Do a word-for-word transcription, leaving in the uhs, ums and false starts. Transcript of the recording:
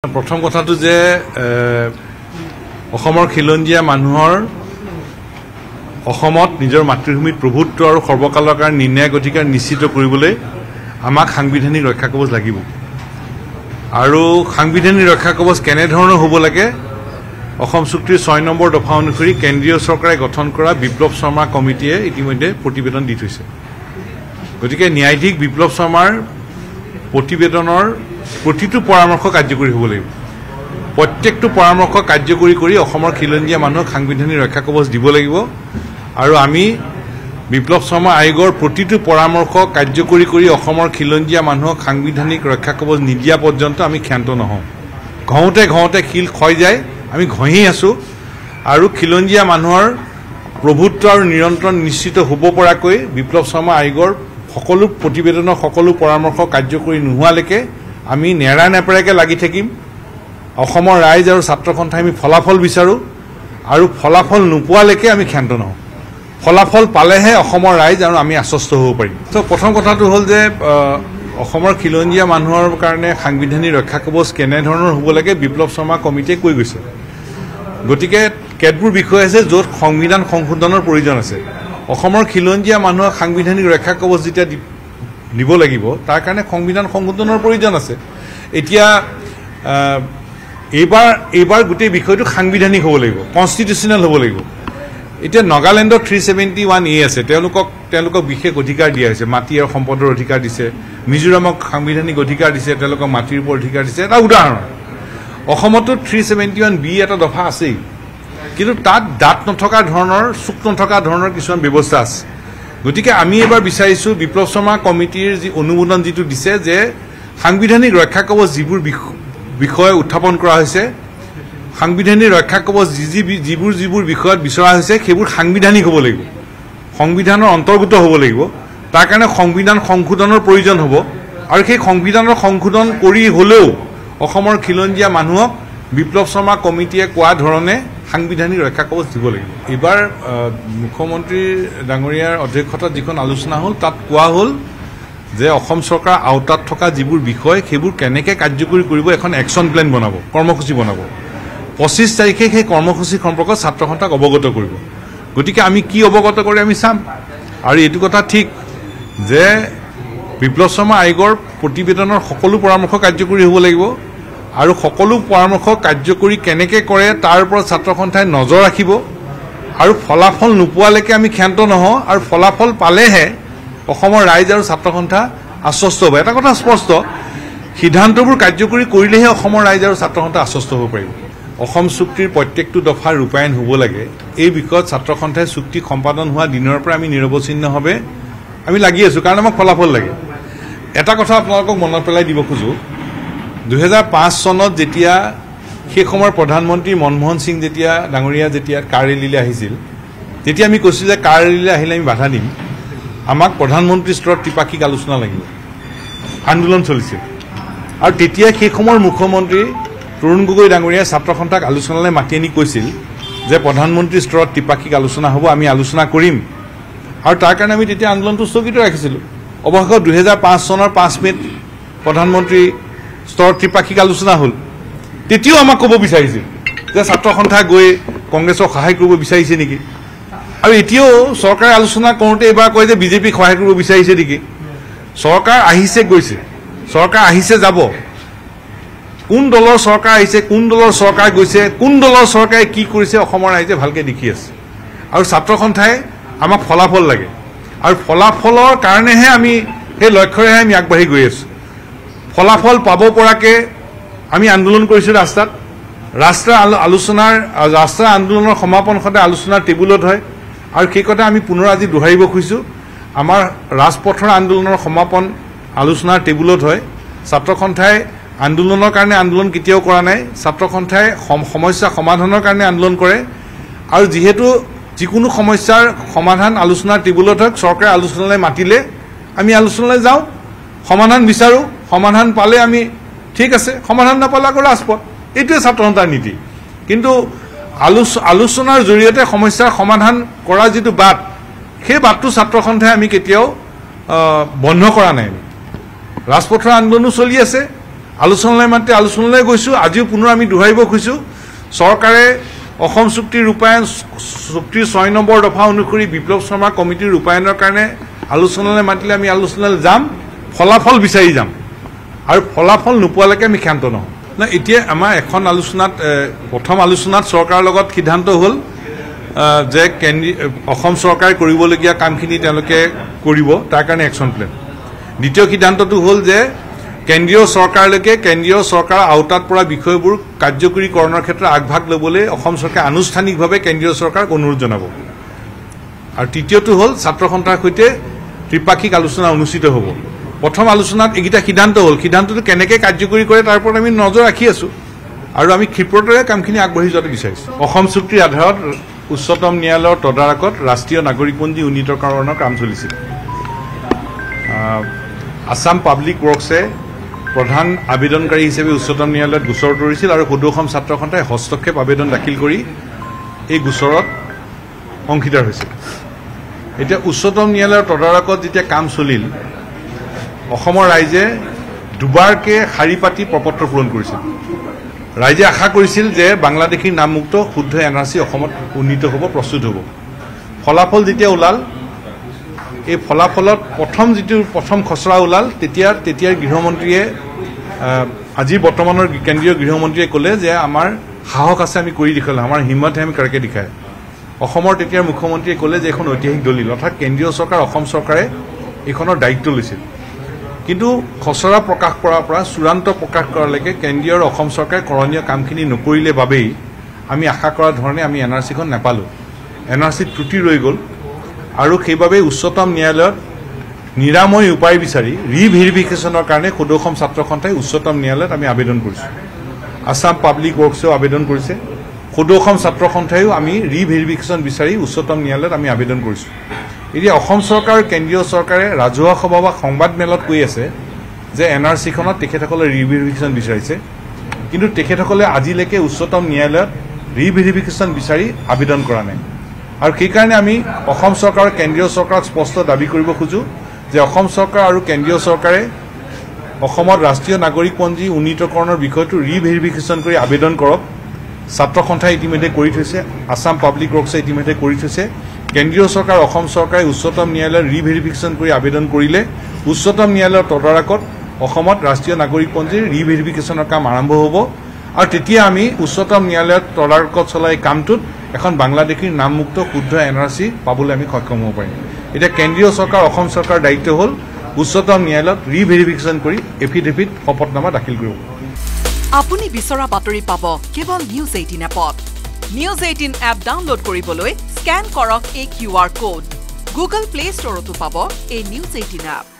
প্ৰথম কথাটো যে অসমৰ খিলঞ্জীয়া মানুহৰ অসমত নিজৰ মাতৃভূমিত প্ৰভুত্ব আৰু সৰ্বকালৰ কাৰণে নিৰ্ণায়ক অধিকাৰ নিশ্চিত কৰিবলৈ আমাক সাংবিধানিক ৰক্ষা কবচ লাগিব আৰু সাংবিধানিক ৰক্ষা কবচ কেনেধৰণৰ হ'ব লাগে অসম চুক্তিৰ ছয় নম্বৰ দফা অনুসৰি কেন্দ্ৰীয় চৰকাৰে গঠন কৰা বিপ্লৱ শৰ্মা কমিটিয়ে ইতিমধ্যে প্ৰতিবেদন দি থৈছে গতিকে ন্যায়াধীশ বিপ্লৱ শৰ্মাৰ প্ৰতিবেদনৰ প্ৰতিটো পৰামৰ্শ কাৰ্যকৰী হ'ব লাগিব প্ৰত্যেকটো পৰামৰ্শ কাৰ্যকৰী কৰি অসমৰ খিলঞ্জীয়া মানুহক সাংবিধানিক ৰক্ষা কবচ দিব লাগিব আৰু আমি বিপ্লৱ শৰ্মা আয়োগৰ প্ৰতিটো পৰামৰ্শ কাৰ্যকৰী কৰি অসমৰ খিলঞ্জীয়া মানুহক সাংবিধানিক ৰক্ষা কবচ নিদিয়া পৰ্যন্ত আমি ক্ষান্ত নহওঁ ঘওঁতে ঘওঁতে শিল ক্ষয় যায় আমি ঘঁহি আছোঁ আৰু খিলঞ্জীয়া মানুহৰ প্ৰভুত্ব আৰু নিৰন্তৰ নিশ্চিত হ'ব পৰাকৈ বিপ্লৱ শৰ্মা আয়োগৰ সকলো প্ৰতিবেদনৰ সকলো পৰামৰ্শ কাৰ্যকৰী নোহোৱালৈকে আমি নেৰা নেপেৰাকৈ লাগি থাকিম অসমৰ ৰাইজ আৰু ছাত্ৰ সন্থাই আমি ফলাফল বিচাৰোঁ আৰু ফলাফল নোপোৱালৈকে আমি ক্ষান্ত নহওঁ ফলাফল পালেহে অসমৰ ৰাইজ আৰু আমি আশ্বস্ত হ'ব পাৰিম তো প্ৰথম কথাটো হ'ল যে অসমৰ খিলঞ্জীয়া মানুহৰ কাৰণে সাংবিধানিক ৰক্ষা কবচ কেনেধৰণৰ হ'ব লাগে বিপ্লৱ শৰ্মা কমিটিয়ে কৈ গৈছে গতিকে কেতবোৰ বিষয় আছে য'ত সংবিধান সংশোধনৰ প্ৰয়োজন আছে অসমৰ খিলঞ্জীয়া মানুহক সাংবিধানিক ৰক্ষা কবচ যেতিয়া দিব লাগিব তাৰ কাৰণে সংবিধান সংশোধনৰ প্ৰয়োজন আছে এতিয়া এইবাৰ এইবাৰ গোটেই বিষয়টো সাংবিধানিক হ'ব লাগিব কনষ্টিটিউচনেল হ'ব লাগিব এতিয়া নাগালেণ্ডৰ থ্ৰী ছেভেণ্টি ওৱান এ আছে তেওঁলোকক তেওঁলোকক বিশেষ অধিকাৰ দিয়া হৈছে মাটি আৰু সম্পদৰ অধিকাৰ দিছে মিজোৰামক সাংবিধানিক অধিকাৰ দিছে তেওঁলোকক মাটিৰ ওপৰত অধিকাৰ দিছে এটা উদাহৰণ অসমতো থ্ৰী ছেভেণ্টি ওৱান বি এটা দফা আছেই কিন্তু তাত দাঁত নথকা ধৰণৰ চুক নথকা ধৰণৰ কিছুমান ব্যৱস্থা আছে গতিকে আমি এবাৰ বিচাৰিছোঁ বিপ্লৱ শৰ্মা কমিটিৰ যি অনুমোদন যিটো দিছে যে সাংবিধানিক ৰক্ষা কবচ যিবোৰ বিষয় উত্থাপন কৰা হৈছে সাংবিধানিক ৰক্ষা কবচ যি যি যিবোৰ যিবোৰ বিষয়ত বিচৰা হৈছে সেইবোৰ সাংবিধানিক হ'ব লাগিব সংবিধানৰ অন্তৰ্গত হ'ব লাগিব তাৰ কাৰণে সংবিধান সংশোধনৰ প্ৰয়োজন হ'ব আৰু সেই সংবিধানৰ সংশোধন কৰি হ'লেও অসমৰ খিলঞ্জীয়া মানুহক বিপ্লৱ শৰ্মা কমিটিয়ে কোৱা ধৰণে সাংবিধানিক ৰক্ষা কবচ দিব লাগিব এইবাৰ মুখ্যমন্ত্ৰী ডাঙৰীয়াৰ অধ্যক্ষতাত যিখন আলোচনা হ'ল তাত কোৱা হ'ল যে অসম চৰকাৰৰ আওতাত থকা যিবোৰ বিষয় সেইবোৰ কেনেকৈ কাৰ্যকৰী কৰিব এখন একশ্যন প্লেন বনাব কৰ্মসূচী বনাব পঁচিছ তাৰিখে সেই কৰ্মসূচী সম্পৰ্কত ছাত্ৰ সন্থাক অৱগত কৰিব গতিকে আমি কি অৱগত কৰি আমি চাম আৰু এইটো কথা ঠিক যে বিপ্লৱ শৰ্মা আয়োগৰ প্ৰতিবেদনৰ সকলো পৰামৰ্শ কাৰ্যকৰী হ'ব লাগিব আৰু সকলো পৰামৰ্শ কাৰ্যকৰী কেনেকৈ কৰে তাৰ ওপৰত ছাত্ৰ সন্থাই নজৰ ৰাখিব আৰু ফলাফল নোপোৱালৈকে আমি ক্ষান্ত নহওঁ আৰু ফলাফল পালেহে অসমৰ ৰাইজ আৰু ছাত্ৰ সন্থা আশ্বস্ত হ'ব এটা কথা স্পষ্ট সিদ্ধান্তবোৰ কাৰ্যকৰী কৰিলেহে অসমৰ ৰাইজ আৰু ছাত্ৰ সন্থা আশ্বস্ত হ'ব পাৰিব অসম চুক্তিৰ প্ৰত্যেকটো দফা ৰূপায়ণ হ'ব লাগে এই বিষয়ত ছাত্ৰ সন্থাই চুক্তি সম্পাদন হোৱা দিনৰ পৰা আমি নিৰৱচ্ছিন্নভাৱে আমি লাগি আছোঁ কাৰণ আমাক ফলাফল লাগে এটা কথা আপোনালোকক মনত পেলাই দিব খোজোঁ দুহেজাৰ পাঁচ চনত যেতিয়া সেই সময়ৰ প্ৰধানমন্ত্ৰী মনমোহন সিং যেতিয়া ডাঙৰীয়া যেতিয়া কাৰ ৰেলীলৈ আহিছিল তেতিয়া আমি কৈছোঁ যে কাৰ ৰেলীলৈ আহিলে আমি বাধা দিম আমাক প্ৰধানমন্ত্ৰী স্তৰত ত্ৰিপাক্ষিক আলোচনা লাগিব আন্দোলন চলিছিল আৰু তেতিয়া সেই সময়ৰ মুখ্যমন্ত্ৰী তৰুণ গগৈ ডাঙৰীয়াই ছাত্ৰ সন্থাক আলোচনালৈ মাতি আনি কৈছিল যে প্ৰধানমন্ত্ৰী স্তৰত ত্ৰিপাক্ষিক আলোচনা হ'ব আমি আলোচনা কৰিম আৰু তাৰ কাৰণে আমি তেতিয়া আন্দোলনটো স্থগিত ৰাখিছিলোঁ অৱশেষত দুহেজাৰ পাঁচ চনৰ পাঁচ মে'ত প্ৰধানমন্ত্ৰী স্তৰত ত্ৰিপাক্ষিক আলোচনা হ'ল তেতিয়াও আমাক ক'ব বিচাৰিছিল যে ছাত্ৰ সন্থা গৈ কংগ্ৰেছক সহায় কৰিব বিচাৰিছে নেকি আৰু এতিয়াও চৰকাৰে আলোচনা কৰোঁতে এইবাৰ কয় যে বিজেপিক সহায় কৰিব বিচাৰিছে নেকি চৰকাৰ আহিছে গৈছে চৰকাৰ আহিছে যাব কোন দলৰ চৰকাৰ আহিছে কোন দলৰ চৰকাৰ গৈছে কোন দলৰ চৰকাৰে কি কৰিছে অসমৰ ৰাইজে ভালকৈ দেখি আছে আৰু ছাত্ৰ সন্থাই আমাক ফলাফল লাগে আৰু ফলাফলৰ কাৰণেহে আমি সেই লক্ষ্যৰেহে আমি আগবাঢ়ি গৈ আছোঁ ফলাফল পাব পৰাকৈ আমি আন্দোলন কৰিছোঁ ৰাস্তাত ৰাষ্ট্ৰ আলোচনাৰ ৰাষ্ট্ৰ আন্দোলনৰ সমাপন সদায় আলোচনাৰ টেবুলত হয় আৰু সেই কথা আমি পুনৰ আজি দোহাৰিব খুজিছোঁ আমাৰ ৰাজপথৰ আন্দোলনৰ সমাপন আলোচনাৰ টেবুলত হয় ছাত্ৰ সন্থাই আন্দোলনৰ কাৰণে আন্দোলন কেতিয়াও কৰা নাই ছাত্ৰ সন্থাই সমস্যা সমাধানৰ কাৰণে আন্দোলন কৰে আৰু যিহেতু যিকোনো সমস্যাৰ সমাধান আলোচনাৰ টেবুলত হয় চৰকাৰে আলোচনালৈ মাতিলে আমি আলোচনালৈ যাওঁ সমাধান বিচাৰোঁ সমাধান পালে আমি ঠিক আছে সমাধান নাপালে আকৌ ৰাজপথ এইটোৱে ছাত্ৰ সন্থাৰ নীতি কিন্তু আলোচ আলোচনাৰ জৰিয়তে সমস্যাৰ সমাধান কৰা যিটো বাট সেই বাটটো ছাত্ৰ সন্থাই আমি কেতিয়াও বন্ধ কৰা নাই ৰাজপথৰ আন্দোলনো চলি আছে আলোচনালৈ মাতে আলোচনালৈ গৈছোঁ আজিও পুনৰ আমি দোহাৰিব খুজিছোঁ চৰকাৰে অসম চুক্তিৰ ৰূপায়ণ চুক্তিৰ ছয় নম্বৰ দফা অনুসৰি বিপ্লৱ শৰ্মা কমিটিৰ ৰূপায়ণৰ কাৰণে আলোচনালৈ মাতিলে আমি আলোচনালৈ যাম ফলাফল বিচাৰি যাম আৰু ফলাফল নোপোৱালৈকে আমি ক্ষান্ত নহওঁ না এতিয়া আমাৰ এখন আলোচনাত প্ৰথম আলোচনাত চৰকাৰৰ লগত সিদ্ধান্ত হ'ল যে কেন্দ্ৰীয় অসম চৰকাৰে কৰিবলগীয়া কামখিনি তেওঁলোকে কৰিব তাৰ কাৰণে একশ্যন প্লেন দ্বিতীয় সিদ্ধান্তটো হ'ল যে কেন্দ্ৰীয় চৰকাৰলৈকে কেন্দ্ৰীয় চৰকাৰৰ আওতাত পৰা বিষয়বোৰ কাৰ্যকৰীকৰণৰ ক্ষেত্ৰত আগভাগ ল'বলৈ অসম চৰকাৰে আনুষ্ঠানিকভাৱে কেন্দ্ৰীয় চৰকাৰক অনুৰোধ জনাব আৰু তৃতীয়টো হ'ল ছাত্ৰ সন্থাৰ সৈতে ত্ৰিপাক্ষিক আলোচনা অনুষ্ঠিত হ'ব প্ৰথম আলোচনাত এইকেইটা সিদ্ধান্ত হ'ল সিদ্ধান্তটো কেনেকৈ কাৰ্যকৰী কৰে তাৰ ওপৰত আমি নজৰ ৰাখি আছোঁ আৰু আমি ক্ষীপ্ৰতাৰে কামখিনি আগবাঢ়ি যোৱাটো বিচাৰিছোঁ অসম চুক্তিৰ আধাৰত উচ্চতম ন্যায়ালয়ৰ তদাৰকত ৰাষ্ট্ৰীয় নাগৰিকপঞ্জী উন্নীতকৰণৰ কাম চলিছিল আছাম পাব্লিক ৱৰ্কছে প্ৰধান আবেদনকাৰী হিচাপে উচ্চতম ন্যায়ালয়ত গোচৰ তৰিছিল আৰু সদৌ অসম ছাত্ৰ সন্থাই হস্তক্ষেপ আবেদন দাখিল কৰি এই গোচৰত অংশীদাৰ হৈছিল এতিয়া উচ্চতম ন্যায়ালয়ৰ তদাৰকত যেতিয়া কাম চলিল অসমৰ ৰাইজে দুবাৰকৈ শাৰী পাতি প্ৰপত্ৰ পূৰণ কৰিছিল ৰাইজে আশা কৰিছিল যে বাংলাদেশীৰ নামমুক্ত শুদ্ধ এন আৰ চি অসমত উন্নীত হ'ব প্ৰস্তুত হ'ব ফলাফল যেতিয়া ওলাল এই ফলাফলত প্ৰথম যিটো প্ৰথম খচৰা ওলাল তেতিয়া তেতিয়াৰ গৃহমন্ত্ৰীয়ে আজিৰ বৰ্তমানৰ কেন্দ্ৰীয় গৃহমন্ত্ৰীয়ে ক'লে যে আমাৰ সাহস আছে আমি কৰি দেখালোঁ আমাৰ হিম্মত আমি কাৰকে দেখায় অসমৰ তেতিয়াৰ মুখ্যমন্ত্ৰীয়ে ক'লে যে এখন ঐতিহাসিক দলিল অৰ্থাৎ কেন্দ্ৰীয় চৰকাৰ অসম চৰকাৰে এইখনৰ দায়িত্ব লৈছিল কিন্তু খচৰা প্ৰকাশ কৰাৰ পৰা চূড়ান্ত প্ৰকাশ কৰালৈকে কেন্দ্ৰীয় আৰু অসম চৰকাৰে কৰণীয় কামখিনি নকৰিলে বাবেই আমি আশা কৰা ধৰণে আমি এন আৰ চিখন নাপালোঁ এন আৰ চিত ত্ৰুটি ৰৈ গ'ল আৰু সেইবাবে উচ্চতম ন্যায়ালয়ত নিৰাময় উপায় বিচাৰি ৰিভেৰিফিকেশ্যনৰ কাৰণে সদৌ অসম ছাত্ৰ সন্থাই উচ্চতম ন্যায়ালয়ত আমি আবেদন কৰিছোঁ আছাম পাব্লিক ৱৰ্কছেও আবেদন কৰিছে সদৌ অসম ছাত্ৰ সন্থায়ো আমি ৰিভেৰিফিকেশ্যন বিচাৰি উচ্চতম ন্যায়ালয়ত আমি আবেদন কৰিছোঁ এতিয়া অসম চৰকাৰ আৰু কেন্দ্ৰীয় চৰকাৰে ৰাজহুৱা সভা বা সংবাদ মেলত কৈ আছে যে এন আৰ চিখনত তেখেতসকলে ৰিভেৰিফিকেশ্যন বিচাৰিছে কিন্তু তেখেতসকলে আজিলৈকে উচ্চতম ন্যায়ালয়ত ৰিভেৰিফিকেশ্যন বিচাৰি আবেদন কৰা নাই আৰু সেইকাৰণে আমি অসম চৰকাৰ আৰু কেন্দ্ৰীয় চৰকাৰক স্পষ্ট দাবী কৰিব খোজোঁ যে অসম চৰকাৰ আৰু কেন্দ্ৰীয় চৰকাৰে অসমত ৰাষ্ট্ৰীয় নাগৰিকপঞ্জী উন্নীতকৰণৰ বিষয়টো ৰিভেৰিফিকেশ্যন কৰি আবেদন কৰক ছাত্ৰ সন্থাই ইতিমধ্যে কৰি থৈছে আছাম পাব্লিক ৱৰ্কছে ইতিমধ্যে কৰি থৈছে কেন্দ্ৰীয় চৰকাৰ অসম চৰকাৰে উচ্চতম ন্যায়ালয়ৰ ৰিভেৰিফিকেশ্যন কৰি আবেদন কৰিলে উচ্চতম ন্যায়ালয়ৰ তদাৰকত অসমত ৰাষ্ট্ৰীয় নাগৰিকপঞ্জীৰ ৰিভেৰিফিকেশ্যনৰ কাম আৰম্ভ হ'ব আৰু তেতিয়া আমি উচ্চতম ন্যায়ালয়ৰ তদাৰকত চলা এই কামটোত এখন বাংলাদেশীৰ নামমুক্ত শুদ্ধ এন আৰ চি পাবলৈ আমি সক্ষম হ'ব পাৰিম এতিয়া কেন্দ্ৰীয় চৰকাৰ অসম চৰকাৰৰ দায়িত্ব হ'ল উচ্চতম ন্যায়ালয়ত ৰিভেৰিফিকেশ্যন কৰি এফিডেভিট শপতনামা দাখিল কৰিব আপুনি বিচৰা বাতৰি পাব কেৱল নিউজ এইটিন এপত নিউজ এইটিন এপ ডাউনলোড কৰিবলৈ স্কেন কৰক এই Q R code Google play ষ্টৰতো পাব এই নিউজ এইটিন এপ